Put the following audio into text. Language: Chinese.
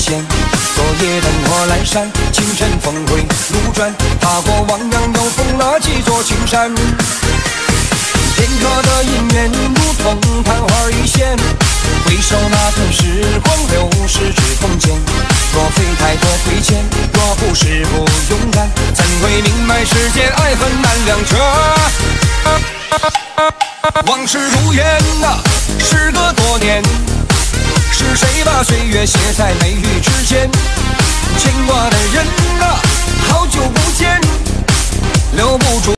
现。昨夜灯火阑珊，清晨峰回路转，踏过汪洋，又逢了几座青山。片刻的姻缘，如同昙花一现。回首那段时光，流逝指缝间。若非太多亏欠，若不是不勇敢，怎会明白世间爱恨难两全？往事如烟啊，时隔多年，是谁把岁月写在眉宇之间？牵挂的人啊，好久不见，留不住。